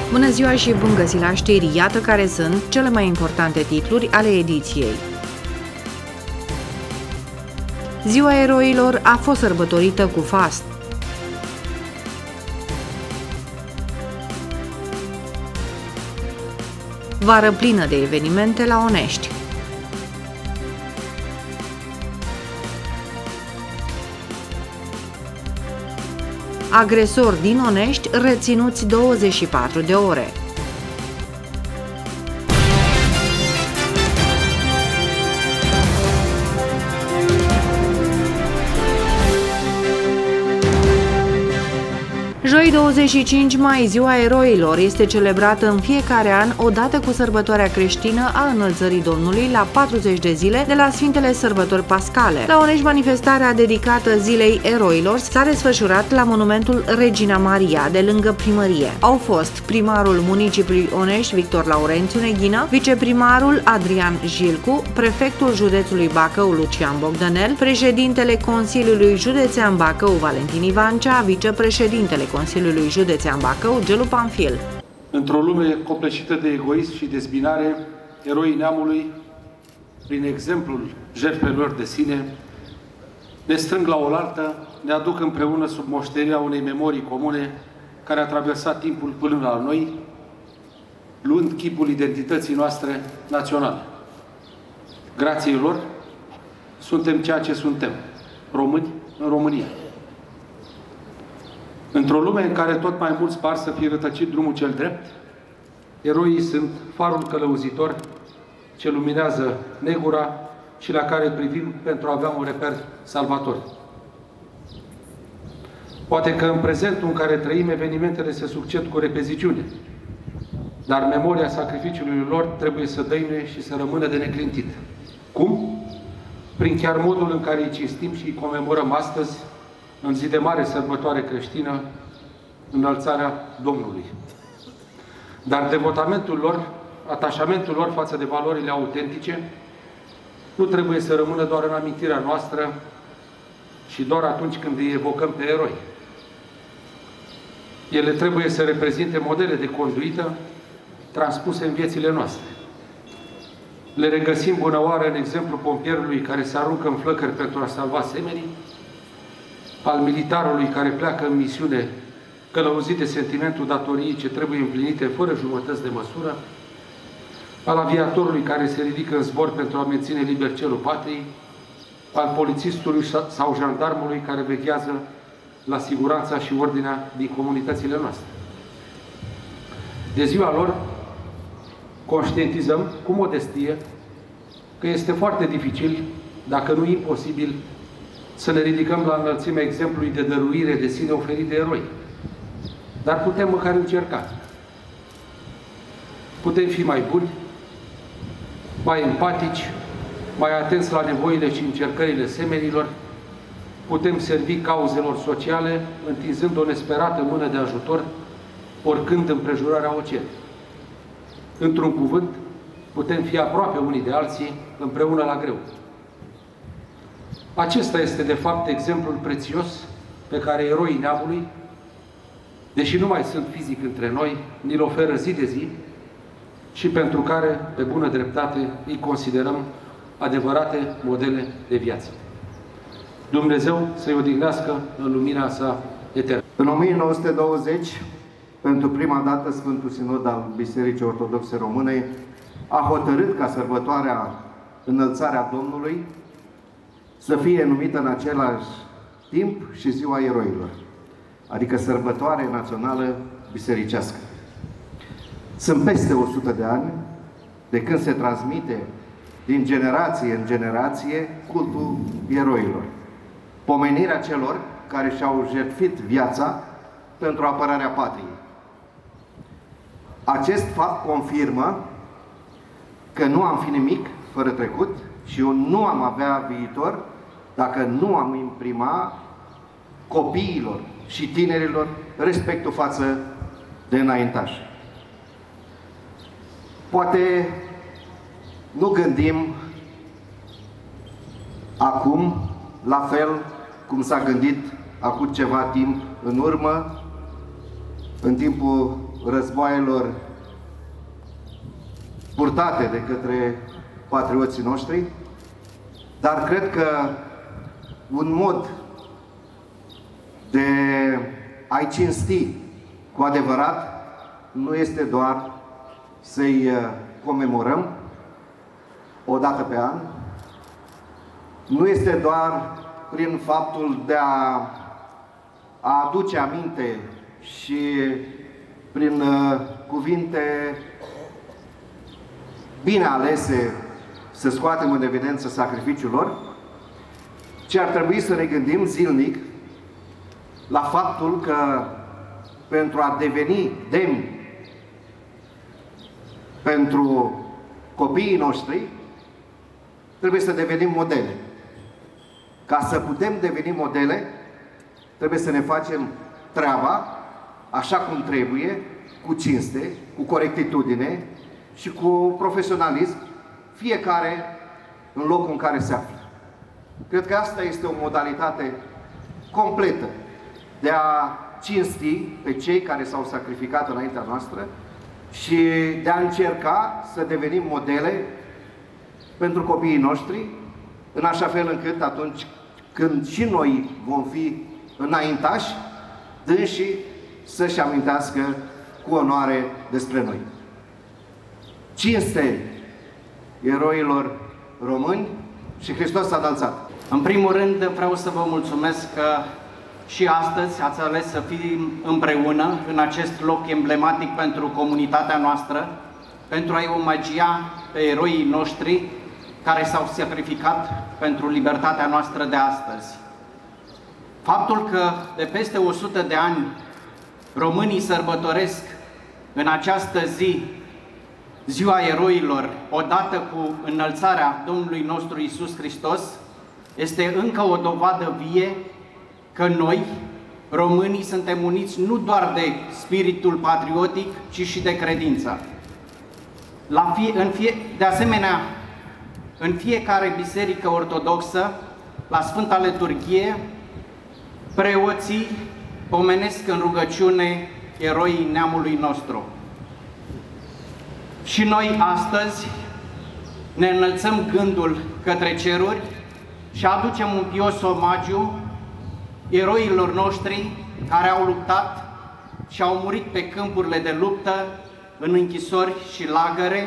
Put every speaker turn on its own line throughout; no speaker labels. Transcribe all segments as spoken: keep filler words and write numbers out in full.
Bună ziua și bun găsit la știri! Iată care sunt cele mai importante titluri ale ediției. Ziua Eroilor a fost sărbătorită cu fast. Vară plină de evenimente la Onești. Agresori din Onești reținuți douăzeci și patru de ore. Joi douăzeci și cinci mai, Ziua Eroilor, este celebrată în fiecare an odată cu sărbătoarea creștină a Înălțării Domnului la patruzeci de zile de la Sfintele Sărbători Pascale. La Onești, manifestarea dedicată Zilei Eroilor s-a desfășurat la monumentul Regina Maria, de lângă primărie. Au fost primarul municipiului Onești, Victor Laurențiu Neghină, viceprimarul Adrian Jilcu, prefectul județului Bacău, Lucian Bogdanel, președintele Consiliului Județean Bacău, Valentin Ivancea, vicepreședintele Consiliului Județean Bacău, Gelu Panfil.
Într-o lume copleșită de egoism și dezbinare, eroii neamului, prin exemplul jertfelor de sine, ne strâng la oaltă, ne aduc împreună sub moștenirea unei memorii comune care a traversat timpul până la noi, luând chipul identității noastre naționale. Grație lor, suntem ceea ce suntem, români în România. Într-o lume în care tot mai mulți par să fie rătăcit drumul cel drept, eroii sunt farul călăuzitor ce luminează negura și la care privim pentru a avea un reper salvator. Poate că în prezentul în care trăim, evenimentele se succed cu repeziciune, dar memoria sacrificiului lor trebuie să dăinuie și să rămână de neclintit. Cum? Prin chiar modul în care îi cinstim și îi comemorăm astăzi, în zi de mare sărbătoare creștină, Înălțarea Domnului. Dar devotamentul lor, atașamentul lor față de valorile autentice, nu trebuie să rămână doar în amintirea noastră și doar atunci când îi evocăm pe eroi. Ele trebuie să reprezinte modele de conduită transpuse în viețile noastre. Le regăsim bună oară în exemplu pompierului care se aruncă în flăcări pentru a salva semenii, al militarului care pleacă în misiune călăuzit de sentimentul datoriei ce trebuie împlinite fără jumătăți de măsură, al aviatorului care se ridică în zbor pentru a menține liber cerul patriei, al polițistului sau jandarmului care veghează la siguranța și ordinea din comunitățile noastre. De ziua lor, conștientizăm cu modestie că este foarte dificil, dacă nu imposibil, să ne ridicăm la înălțimea exemplului de dăruire de sine oferit de eroi. Dar putem măcar încerca. Putem fi mai buni, mai empatici, mai atenți la nevoile și încercările semenilor, putem servi cauzelor sociale, întinzând o nesperată mână de ajutor, oricând împrejurarea o cere. Într-un cuvânt, putem fi aproape unii de alții, împreună la greu. Acesta este, de fapt, exemplul prețios pe care eroii neamului, deși nu mai sunt fizic între noi, ni-l oferă zi de zi și pentru care, pe bună dreptate, îi considerăm adevărate modele de viață. Dumnezeu să-i odihnească în lumina sa eternă.
În o mie nouă sute douăzeci, pentru prima dată, Sfântul Sinod al Bisericii Ortodoxe Române a hotărât ca sărbătoarea Înălțarea Domnului să fie numită în același timp și Ziua Eroilor, adică sărbătoare națională bisericească. Sunt peste o sută de ani de când se transmite din generație în generație cultul eroilor, pomenirea celor care și-au jertfit viața pentru apărarea patriei. Acest fapt confirmă că nu am fi nimic fără trecut și eu nu am avea viitor dacă nu am imprima copiilor și tinerilor respectul față de înaintași. Poate nu gândim acum la fel cum s-a gândit acum ceva timp în urmă, în timpul războaielor purtate de către patrioții noștri, dar cred că un mod de a-i cinsti cu adevărat nu este doar să-i comemorăm o dată pe an, nu este doar prin faptul de a, a aduce aminte și prin uh, cuvinte bine alese să scoatem în evidență sacrificiul lor, ci ar trebui să ne gândim zilnic la faptul că pentru a deveni demni pentru copiii noștri, trebuie să devenim modele. Ca să putem deveni modele, trebuie să ne facem treaba așa cum trebuie, cu cinste, cu corectitudine și cu profesionalism, fiecare în locul în care se află. Cred că asta este o modalitate completă de a cinsti pe cei care s-au sacrificat înaintea noastră și de a încerca să devenim modele pentru copiii noștri, în așa fel încât atunci când și noi vom fi înaintași, dânsii să-și amintească cu onoare despre noi. Cinste eroilor români și Hristos s-a înălțat!
În primul rând vreau să vă mulțumesc că și astăzi ați ales să fim împreună în acest loc emblematic pentru comunitatea noastră, pentru a-i omagia pe eroii noștri care s-au sacrificat pentru libertatea noastră de astăzi. Faptul că de peste o sută de ani românii sărbătoresc în această zi Ziua Eroilor, odată cu înălțarea Domnului nostru Iisus Hristos, este încă o dovadă vie că noi, românii, suntem uniți nu doar de spiritul patriotic, ci și de credință. La fie, în fie, de asemenea, în fiecare biserică ortodoxă, la Sfânta Liturghie, preoții pomenesc în rugăciune eroii neamului nostru. Și noi astăzi ne înălțăm gândul către ceruri și aducem un pios omagiu eroilor noștri care au luptat și au murit pe câmpurile de luptă, în închisori și lagăre.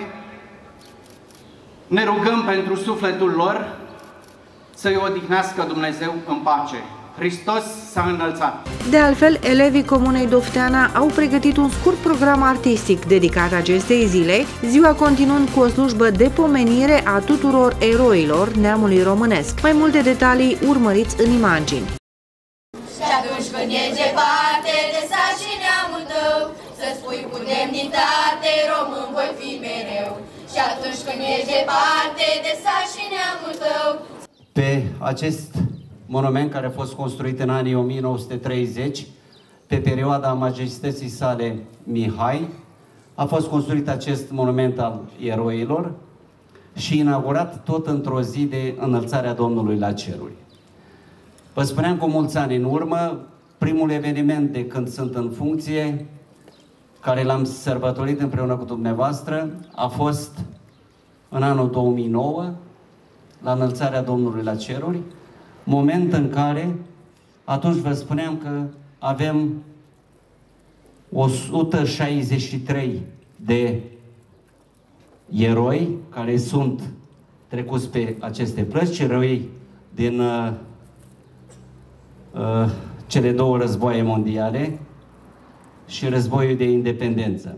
Ne rugăm pentru sufletul lor să-i odihnească Dumnezeu în pace. Hristos s-a înălțat!
De altfel, elevii Comunei Dofteana au pregătit un scurt program artistic dedicat acestei zile, ziua continuând cu o slujbă de pomenire a tuturor eroilor neamului românesc. Mai multe detalii urmăriți în imagini.
Și atunci când ești departe de sat și neamul tău, să spui cu demnitate, român voi fi mereu. Și atunci când ești departe de sat și neamul tău.
Pe acest monument, care a fost construit în anii o mie nouă sute treizeci, pe perioada majestății sale Mihai, a fost construit acest monument al eroilor și inaugurat tot într-o zi de înălțarea Domnului la ceruri. Vă spuneam cu mulți ani în urmă, primul eveniment de când sunt în funcție, care l-am sărbătorit împreună cu dumneavoastră, a fost în anul două mii nouă, la înălțarea Domnului la ceruri, moment în care, atunci vă spuneam că avem o sută șaizeci și trei de eroi care sunt trecuți pe aceste plăci, eroi din uh, uh, cele două războaie mondiale și războiul de independență.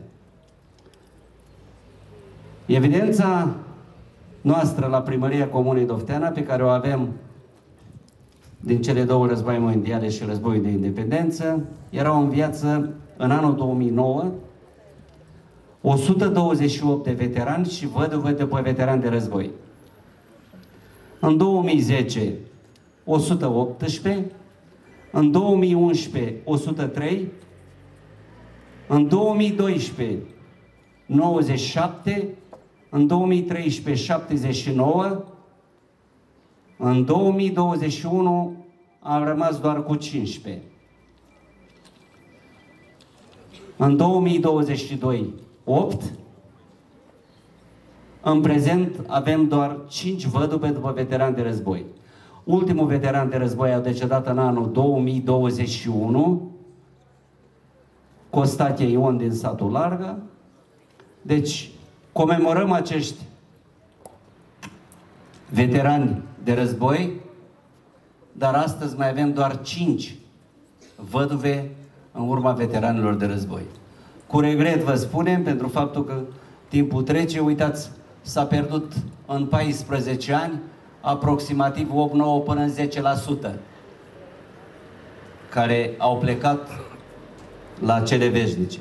Evidența noastră la Primăria Comunei Dofteana, pe care o avem din cele două războaie mondiale și războiul de independență, erau în viață în anul două mii nouă o sută douăzeci și opt de veterani și văduvă după veterani de război. În două mii zece, o sută optsprezece, în două mii unsprezece, o sută trei, în două mii doisprezece, nouăzeci și șapte, în două mii treisprezece, șaptezeci și nouă, în două mii douăzeci și unu am rămas doar cu cincisprezece. În două mii douăzeci și doi, opt. În prezent avem doar cinci văduve după veterani de război. Ultimul veteran de război a decedat în anul două mii douăzeci și unu, Costache Ion din satul Larga. Deci, comemorăm acești veterani de război, dar astăzi mai avem doar cinci văduve în urma veteranilor de război. Cu regret vă spunem, pentru faptul că timpul trece, uitați, s-a pierdut în paisprezece ani aproximativ opt nouă până în zece la sută care au plecat la cele veșnice.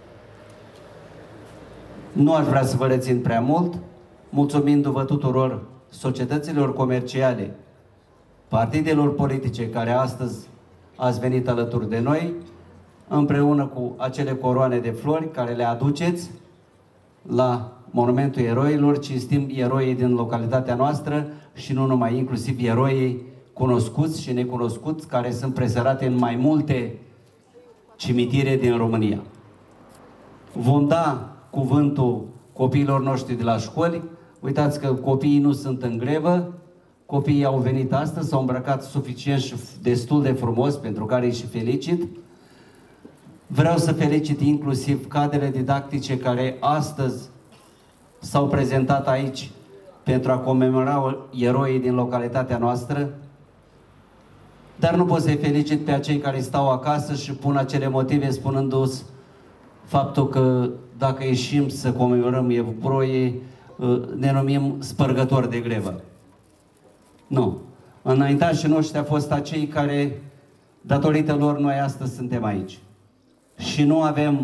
Nu aș vrea să vă rețin prea mult, mulțumindu-vă tuturor societăților comerciale, partidelor politice care astăzi ați venit alături de noi, împreună cu acele coroane de flori care le aduceți la Monumentul Eroilor. Cinstim eroii din localitatea noastră și nu numai, inclusiv eroii cunoscuți și necunoscuți care sunt presărate în mai multe cimitire din România. Vom da cuvântul copiilor noștri de la școli. Uitați că copiii nu sunt în grevă, copiii au venit astăzi, s-au îmbrăcat suficient și destul de frumos, pentru care îi și felicit. Vreau să felicit inclusiv cadrele didactice care astăzi s-au prezentat aici pentru a comemora eroii din localitatea noastră, dar nu pot să-i felicit pe acei care stau acasă și pun acele motive spunându-ți faptul că dacă ieșim să comemorăm evroii, ne numim spărgători de grevă. Nu. Înaintașii noștri au fost acei care, datorită lor, noi astăzi suntem aici. Și nu avem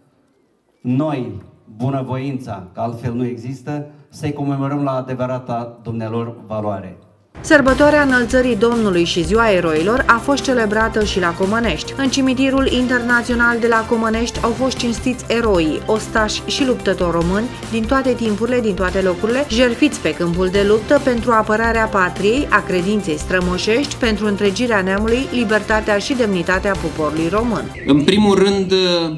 noi bunăvoința, că altfel nu există, să-i comemorăm la adevărata dumnealor valoare.
Sărbătoarea Înălțării Domnului și Ziua Eroilor a fost celebrată și la Comănești. În cimitirul internațional de la Comănești au fost cinstiți eroii, ostași și luptători români din toate timpurile, din toate locurile, jertfiți pe câmpul de luptă pentru apărarea patriei, a credinței strămoșești, pentru întregirea neamului, libertatea și demnitatea poporului român.
În primul rând,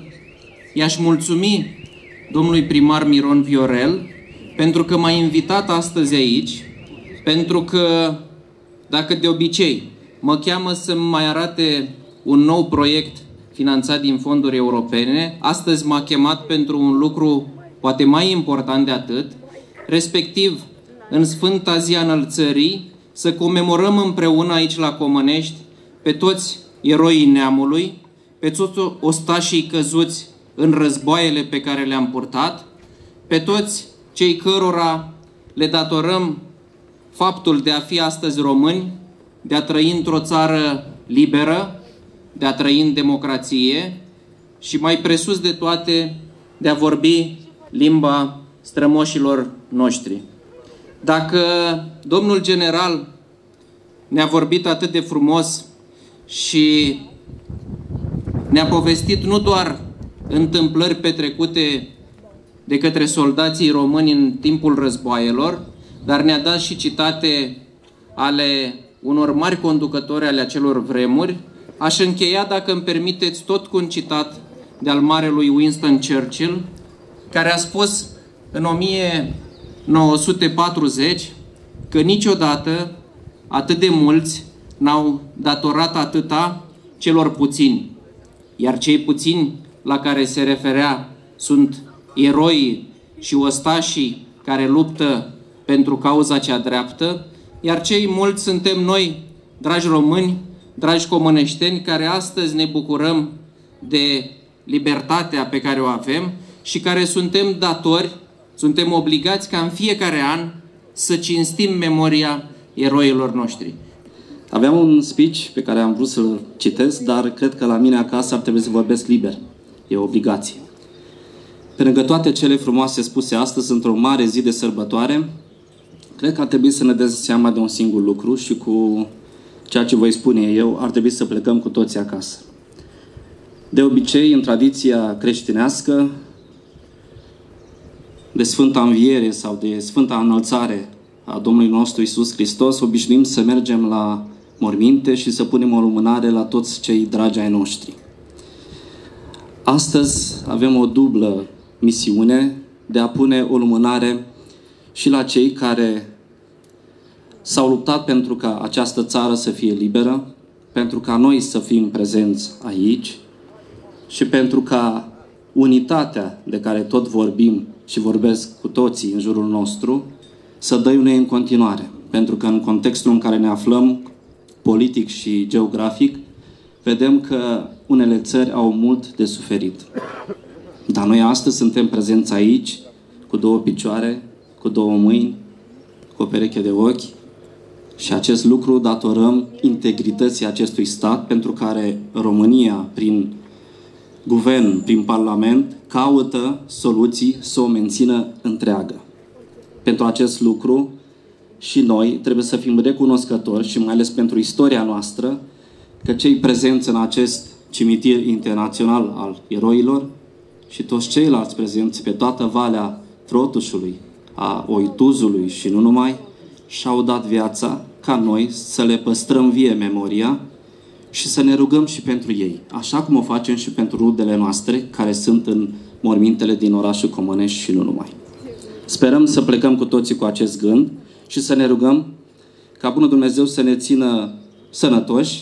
i-aș mulțumi domnului primar Miron Viorel pentru că m-a invitat astăzi aici, pentru că, dacă de obicei mă cheamă să mai arate un nou proiect finanțat din fonduri europene, astăzi m-a chemat pentru un lucru poate mai important de atât, respectiv în Sfânta Zi a Înălțării, să comemorăm împreună aici la Comănești pe toți eroii neamului, pe toți ostașii căzuți în războaiele pe care le-am purtat, pe toți cei cărora le datorăm faptul de a fi astăzi români, de a trăi într-o țară liberă, de a trăi în democrație și, mai presus de toate, de a vorbi limba strămoșilor noștri. Dacă domnul general ne-a vorbit atât de frumos și ne-a povestit nu doar întâmplări petrecute de către soldații români în timpul războaielor, dar ne-a dat și citate ale unor mari conducători ale acelor vremuri, aș încheia, dacă îmi permiteți, tot cu un citat de-al marelui Winston Churchill, care a spus în o mie nouă sute patruzeci că niciodată atât de mulți n-au datorat atâta celor puțini, iar cei puțini la care se referea sunt eroii și ostașii care luptă pentru cauza cea dreaptă, iar cei mulți suntem noi, dragi români, dragi comăneșteni, care astăzi ne bucurăm de libertatea pe care o avem și care suntem datori, suntem obligați ca în fiecare an să cinstim memoria eroilor noștri.
Aveam un speech pe care am vrut să-l citesc, dar cred că la mine acasă ar trebui să vorbesc liber. E o obligație. Pe lângă toate cele frumoase spuse astăzi, într-o mare zi de sărbătoare, cred că ar trebui să ne dăm seama de un singur lucru și cu ceea ce voi spune eu, ar trebui să plecăm cu toții acasă. De obicei, în tradiția creștinească, de Sfânta Înviere sau de Sfânta Înălțare a Domnului nostru Iisus Hristos, obișnuim să mergem la morminte și să punem o lumânare la toți cei dragi ai noștri. Astăzi avem o dublă misiune de a pune o lumânare și la cei care s-au luptat pentru ca această țară să fie liberă, pentru ca noi să fim prezenți aici și pentru ca unitatea de care tot vorbim și vorbesc cu toții în jurul nostru să dăiune în continuare. Pentru că în contextul în care ne aflăm, politic și geografic, vedem că unele țări au mult de suferit. Dar noi astăzi suntem prezenți aici, cu două picioare, cu două mâini, cu o pereche de ochi, și acest lucru datorăm integrității acestui stat, pentru care România, prin guvern, prin parlament, caută soluții să o mențină întreagă. Pentru acest lucru și noi trebuie să fim recunoscători, și mai ales pentru istoria noastră, că cei prezenți în acest cimitir internațional al eroilor și toți ceilalți prezenți pe toată Valea Trotușului, a Oituzului și nu numai, și-au dat viața ca noi să le păstrăm vie memoria și să ne rugăm și pentru ei, așa cum o facem și pentru rudele noastre care sunt în mormintele din orașul Comănești și nu numai. Sperăm să plecăm cu toții cu acest gând și să ne rugăm ca Bunul Dumnezeu să ne țină sănătoși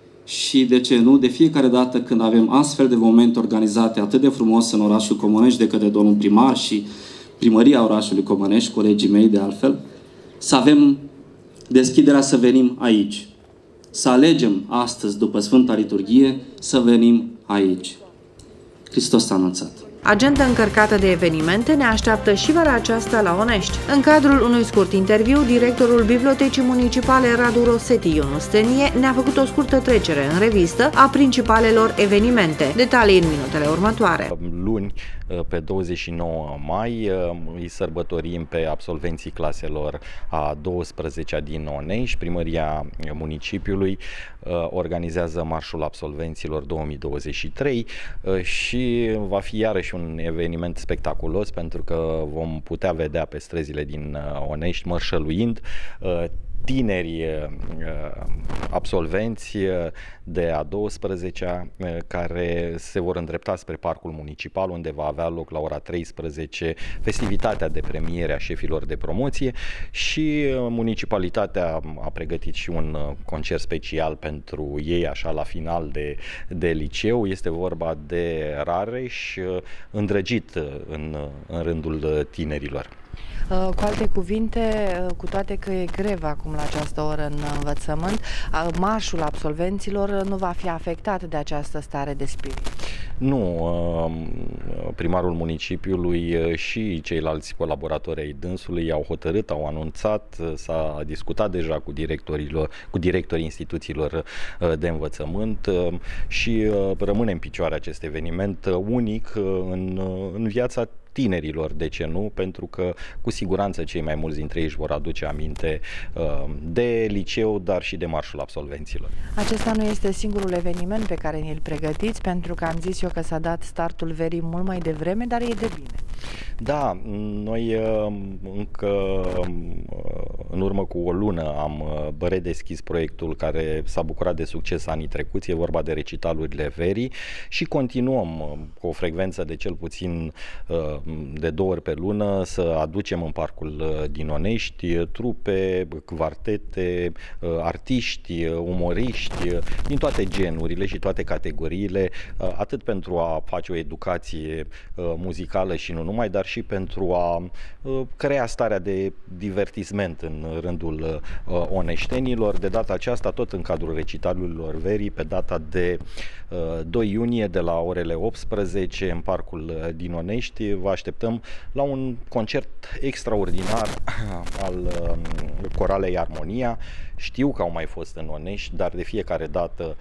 și, de ce nu, de fiecare dată când avem astfel de momente organizate atât de frumos în orașul Comănești de către domnul primar și primăria orașului Comănești, colegii mei de altfel, să avem deschiderea să venim aici. Să alegem astăzi, după Sfânta Liturghie, să venim aici. Hristos a anunțat.
Agenda încărcată de evenimente ne așteaptă și vara aceasta la Onești. În cadrul unui scurt interviu, directorul Bibliotecii Municipale Radu Rosetti Ionu Stenie ne-a făcut o scurtă trecere în revistă a principalelor evenimente. Detalii în minutele următoare.
Luni, pe douăzeci și nouă mai, îi sărbătorim pe absolvenții claselor a douăsprezecea din Onești. Primăria municipiului organizează Marșul Absolvenților două mii douăzeci și trei și va fi iarăși un eveniment spectaculos, pentru că vom putea vedea pe străzile din Onești mărșăluind tineri absolvenți de a douăsprezecea care se vor îndrepta spre Parcul Municipal, unde va avea loc la ora treisprezece festivitatea de premiere a șefilor de promoție, și municipalitatea a pregătit și un concert special pentru ei, așa la final de, de liceu. Este vorba de Rareș, îndrăgit în, în rândul tinerilor.
Cu alte cuvinte, cu toate că e grevă acum la această oră în învățământ, marșul absolvenților nu va fi afectat de această stare de spirit. Nu, primarul municipiului și ceilalți colaboratori ai dânsului au hotărât, au anunțat, s-a discutat deja cu directorilor, cu directorii instituțiilor de învățământ și rămâne în picioare acest eveniment unic în, în viața tinerilor, de ce nu? Pentru că cu siguranță cei mai mulți dintre ei își vor aduce aminte uh, de liceu, dar și de Marșul Absolvenților. Acesta nu este singurul eveniment pe care ne-l pregătiți, pentru că am zis eu că s-a dat startul verii mult mai devreme, dar e de bine. Da, noi uh, încă uh, în urmă cu o lună am uh, redeschis proiectul care s-a bucurat de succes anii trecuți, e vorba de recitalurile verii, și continuăm uh, cu o frecvență de cel puțin uh, de două ori pe lună să aducem în Parcul din Onești trupe, quartete, artiști, umoriști din toate genurile și toate categoriile, atât pentru a face o educație muzicală și nu numai, dar și pentru a crea starea de divertisment în rândul oneștenilor. De data aceasta, tot în cadrul recitalurilor verii, pe data de doi iunie, de la orele optsprezece, în Parcul din Onești, vă așteptăm la un concert extraordinar al coralei Armonia. Știu că au mai fost în Onești, dar de fiecare dată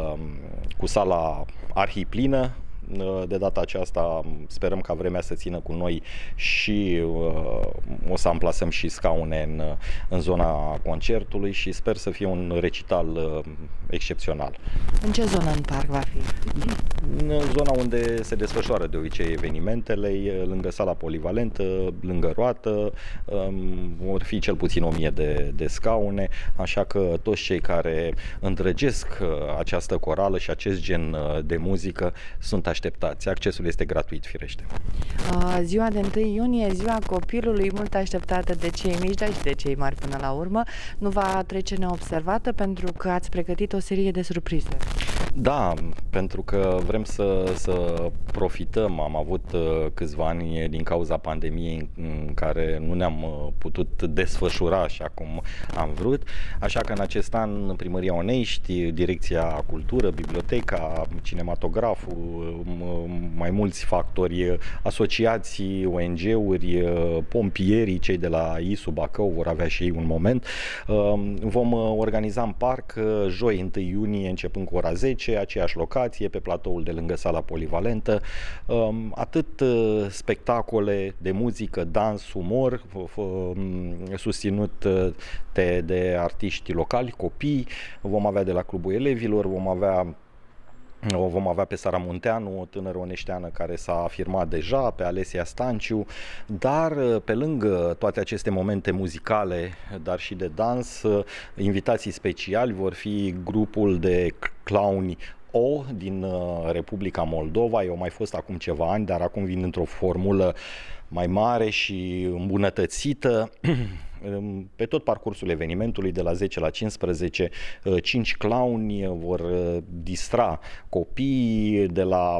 cu sala arhiplină. De data aceasta sperăm ca vremea să țină cu noi și uh, o să amplasăm și scaune în, în zona concertului și sper să fie un recital uh, excepțional. În ce zonă în parc va fi? În zona unde se desfășoară de obicei evenimentele, lângă sala polivalentă, lângă roată, um, vor fi cel puțin o mie de, de scaune, așa că toți cei care îndrăgesc această corală și acest gen de muzică sunt
așteptați. Accesul este gratuit, firește.
Ziua de întâi iunie, ziua copilului, mult așteptată de cei mici, dar și de cei mari până la urmă, nu va trece neobservată pentru că ați pregătit o serie de surprize.
Da, pentru că vrem să, să profităm. Am avut câțiva ani din cauza pandemiei în care nu ne-am putut desfășura așa cum am vrut, așa că în acest an Primăria Onești, Direcția Cultură, Biblioteca, Cinematograful, mai mulți factori, asociații, O N G-uri, pompierii, cei de la I S U Bacău vor avea și ei un moment. Vom organiza în parc joi întâi iunie, începând cu ora zece, aceeași locație, pe platoul de lângă sala polivalentă, atât spectacole de muzică, dans, umor, susținut de, de artiști locali, copii, vom avea de la Clubul Elevilor, vom avea o vom avea pe Sara Munteanu, o tânără oneșteană care s-a afirmat deja, pe Alesia Stanciu, dar pe lângă toate aceste momente muzicale, dar și de dans, invitații speciali vor fi grupul de clowni O din Republica Moldova. Eu mai fost acum ceva ani, dar acum vin într-o formulă mai mare și îmbunătățită. Pe tot parcursul evenimentului, de la zece la cincisprezece, cinci clowni vor distra copiii, de la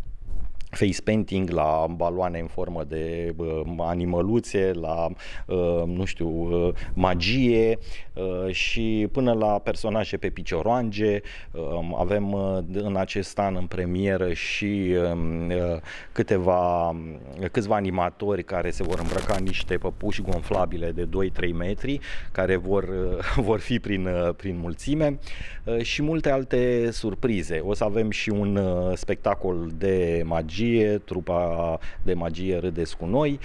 face painting la baloane în formă de uh, animăluțe, la, uh, nu știu, uh, magie uh, și până la personaje pe picioroange. Uh, avem uh, în acest an în premieră și uh, câteva, câțiva animatori care se vor îmbrăca în niște păpuși gonflabile de doi trei metri, care vor, uh, vor fi prin, uh, prin mulțime uh, și multe alte surprize. O să avem și un uh, spectacol de magie, trupa de magie Râdeți cu noi.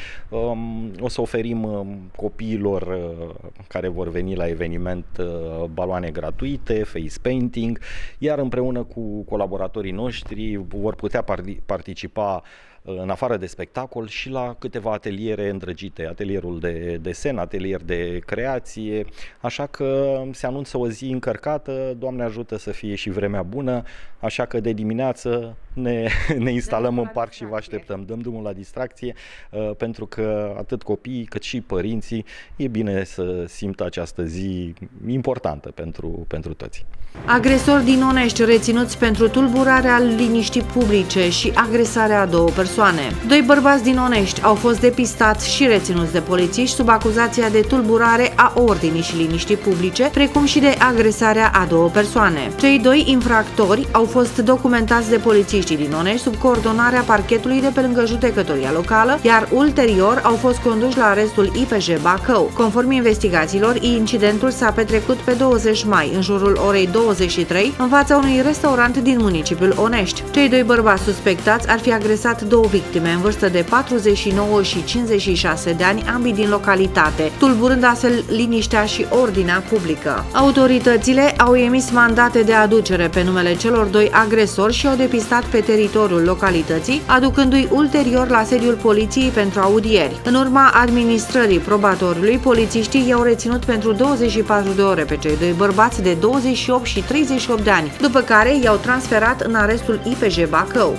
O să oferim copiilor care vor veni la eveniment baloane gratuite, face painting, iar împreună cu colaboratorii noștri vor putea participa în afară de spectacol și la câteva ateliere îndrăgite, atelierul de desen, atelier de creație, așa că se anunță o zi încărcată, Doamne ajută să fie și vremea bună, așa că de dimineață ne, ne instalăm în parc și vă așteptăm. Dăm drumul la distracție, pentru că atât copiii cât și părinții e bine să simtă această zi importantă pentru, pentru toți.
Agresori din Onești reținuți pentru tulburarea liniștii publice și agresarea a două persoane. Doi bărbați din Onești au fost depistați și reținuți de polițiști sub acuzația de tulburare a ordinii și liniștii publice, precum și de agresarea a două persoane. Cei doi infractori au fost documentați de polițiștii din Onești sub coordonarea parchetului de pe lângă judecătoria locală, iar ulterior au fost conduși la arestul I P J Bacău. Conform investigațiilor, incidentul s-a petrecut pe douăzeci mai, în jurul orei douăzeci și trei, în fața unui restaurant din municipiul Onești. Cei doi bărbați suspectați ar fi agresat două victime în vârstă de patruzeci și nouă și cincizeci și șase de ani, ambii din localitate, tulburând astfel liniștea și ordinea publică. Autoritățile au emis mandate de aducere pe numele celor doi agresori și au depistat pe teritoriul localității, aducându-i ulterior la sediul poliției pentru audieri. În urma administrării probatoriului, polițiștii i-au reținut pentru douăzeci și patru de ore pe cei doi bărbați de douăzeci și opt și treizeci și opt de ani, după care i-au transferat în arestul I P J Bacău.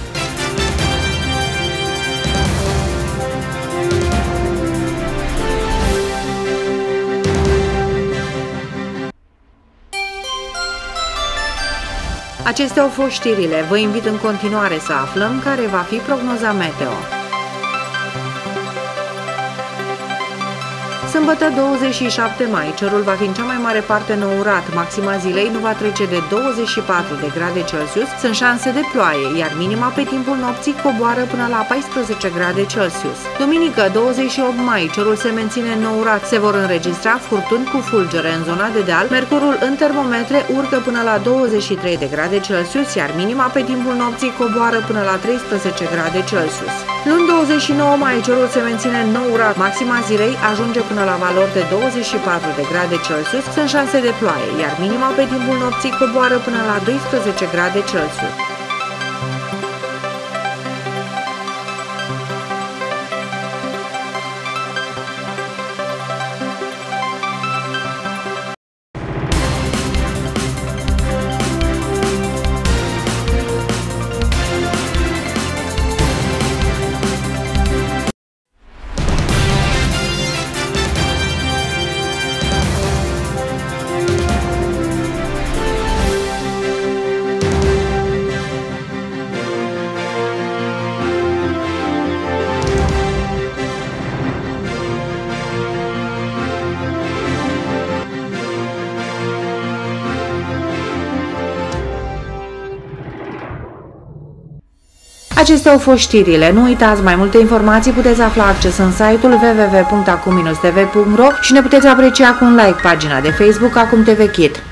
Acestea au fost știrile. Vă invit în continuare să aflăm care va fi prognoza meteo. Sâmbătă douăzeci și șapte mai, cerul va fi în cea mai mare parte nourat, maxima zilei nu va trece de douăzeci și patru de grade Celsius, sunt șanse de ploaie, iar minima pe timpul nopții coboară până la paisprezece grade Celsius. Duminică douăzeci și opt mai, cerul se menține nourat, se vor înregistra furtuni cu fulgere în zona de deal, mercurul în termometre urcă până la douăzeci și trei de grade Celsius, iar minima pe timpul nopții coboară până la treisprezece grade Celsius. Luni douăzeci și nouă mai, cerul se menține nourat, maxima zilei ajunge până la valori de douăzeci și patru de grade Celsius, sunt șanse de ploaie, iar minima pe timpul nopții coboară până la doisprezece grade Celsius. Acestea au fost știrile. Nu uitați, mai multe informații puteți afla acces în site-ul w w w punct acum t v punct ro și ne puteți aprecia cu un like pagina de Facebook Acum T V Kid.